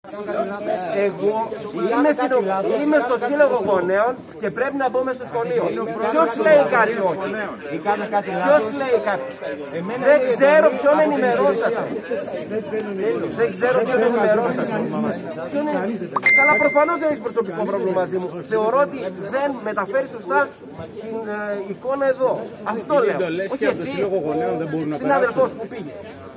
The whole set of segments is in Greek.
Εγώ είμαι στο Σύλλογο Γονέων και πρέπει να μπω μες στο σχολείο. Ποιος λέει κάτι όχι? Ποιος λέει κάτι? Δεν ξέρω ποιον ενημερώσατε. Δεν ξέρω ποιον ενημερώσατε. Καλά, προφανώς δεν έχει προσωπικό πρόβλημα μαζί μου. Θεωρώ ότι δεν μεταφέρει σωστά την εικόνα εδώ. Αυτό λέω. Όχι εσύ, συνάδελφός που πήγε.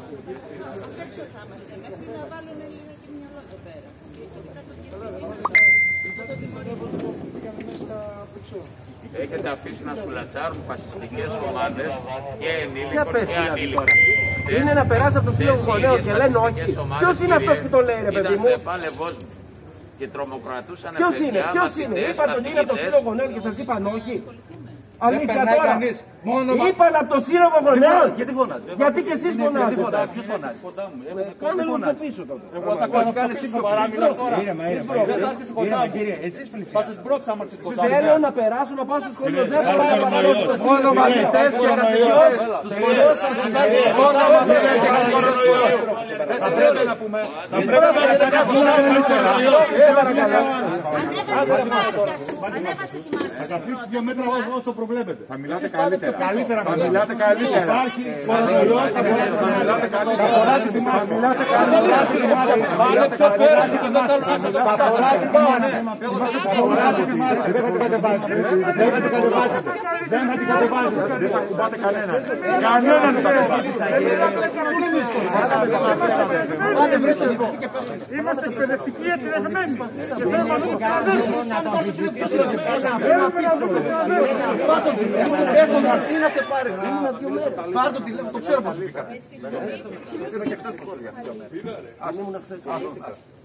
Έχετε αφήσει να σουλατσάρουν φασιστικές ομάδες και ενήλικων και ανήλικων. Είναι να περάσει από το Σύλλογο Γονέων και λένε όχι. Ποιος είναι αυτός που το λέει, ρε παιδί μου? Και τρομοκρατούσαν ποιος είναι? Είπατε ότι είναι από το Σύλλογο Γονέων και σας είπαν όχι. Αλήθεια τώρα. Είπαν από το Σύλλογο Γονέων. Γιατί φωνάζετε? Γιατί και εσείς φωνάζετε? Ποιος φωνάζει? Κάνε λίγο πιο πίσω τότε. Εγώ θα κάνω εσύ πιο παράμιλας τώρα. Δεν θα έρθεις κοντά μου. Θα σας μπρόξα άμα έρθεις κοντά μου. Θέλω να περάσω να πάω στο σχολείο. Δεν μπορώ να παραλώσω το σχολείο. Μόνο μαθητές και καθηγητές. Μόνο μαθητές και καθηγητές. Θα πρέπει να πούμε. Θα πρέπει να πούμε. Θα καθίσεις 2 μέτρα όσο προβλέπετε. Θα μιλάτε καλύτερα. Θα μιλάτε καλύτερα. Υπάρχει κορονοϊός, θα μιλάτε καλύτερα. Θα μιλάτε καλύτερα. Πάνε πιο πέρασε και δεν θέλω να σε το Δεν θα την κατεβάσετε. Δεν θα την κατεβάσετε. Δεν θα κουμπάτε κανέναν. Κανέναν δεν θα κατεβάσετε. Είμαστε εκπαιδευτικοί εταιρεγμένοι. Πάρ' το τηλέφωνο, το ξέρω πώς μπήκα. Αν ήμουν χθες.